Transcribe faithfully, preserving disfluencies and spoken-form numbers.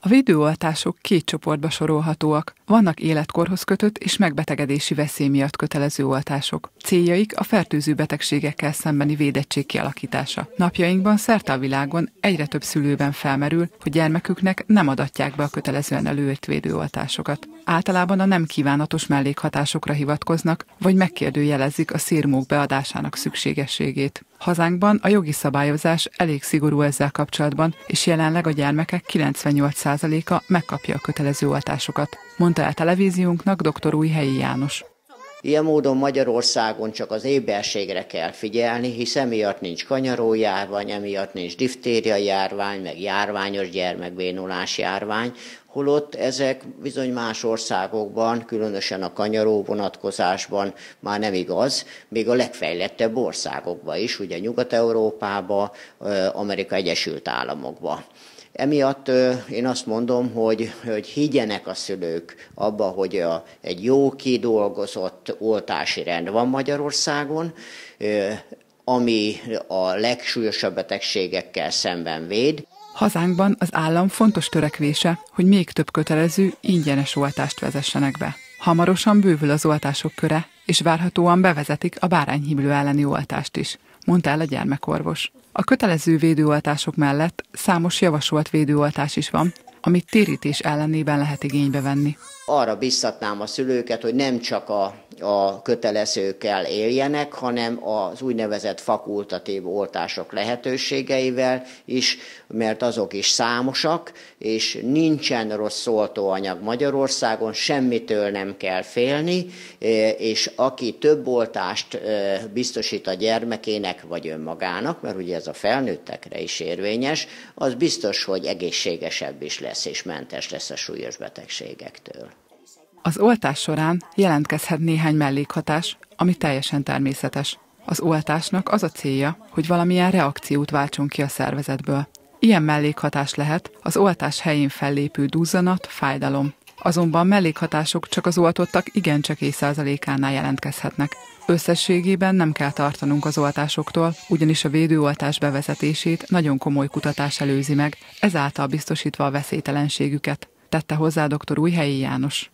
A védőoltások két csoportba sorolhatóak. Vannak életkorhoz kötött és megbetegedési veszély miatt kötelező oltások. Céljaik a fertőző betegségekkel szembeni védettség kialakítása. Napjainkban szerte a világon egyre több szülőben felmerül, hogy gyermeküknek nem adatják be a kötelezően előírt védőoltásokat. Általában a nem kívánatos mellékhatásokra hivatkoznak, vagy megkérdőjelezik a szérmók beadásának szükségességét. Hazánkban a jogi szabályozás elég szigorú ezzel kapcsolatban, és jelenleg a gyermekek kilencvennyolc százaléka megkapja a kötelező oltásokat, mondta el televíziónknak dr. Újhelyi János. Ilyen módon Magyarországon csak az éberségre kell figyelni, hisz emiatt nincs kanyarójárvány, emiatt nincs diftéria járvány, meg járványos gyermekbénulás járvány, holott ezek bizony más országokban, különösen a kanyaró vonatkozásban már nem igaz, még a legfejlettebb országokban is, ugye Nyugat-Európában, Amerika Egyesült Államokban. Emiatt én azt mondom, hogy, hogy higgyenek a szülők abba, hogy a, egy jó kidolgozott oltási rend van Magyarországon, ami a legsúlyosabb betegségekkel szemben véd. Hazánkban az állam fontos törekvése, hogy még több kötelező, ingyenes oltást vezessenek be. Hamarosan bővül az oltások köre, és várhatóan bevezetik a bárányhimlő elleni oltást is, mondta el a gyermekorvos. A kötelező védőoltások mellett számos javasolt védőoltás is van, amit térítés ellenében lehet igénybe venni. Arra biztatnám a szülőket, hogy nem csak a, a kötelezőkkel éljenek, hanem az úgynevezett fakultatív oltások lehetőségeivel is, mert azok is számosak, és nincsen rossz oltóanyag Magyarországon, semmitől nem kell félni, és aki több oltást biztosít a gyermekének vagy önmagának, mert ugye ez a felnőttekre is érvényes, az biztos, hogy egészségesebb is lesz és mentes lesz a súlyos betegségektől. Az oltás során jelentkezhet néhány mellékhatás, ami teljesen természetes. Az oltásnak az a célja, hogy valamilyen reakciót váltson ki a szervezetből. Ilyen mellékhatás lehet az oltás helyén fellépő duzzanat, fájdalom. Azonban mellékhatások csak az oltottak igencsak egy százalékánál jelentkezhetnek. Összességében nem kell tartanunk az oltásoktól, ugyanis a védőoltás bevezetését nagyon komoly kutatás előzi meg, ezáltal biztosítva a veszélytelenségüket, tette hozzá dr. Újhelyi János.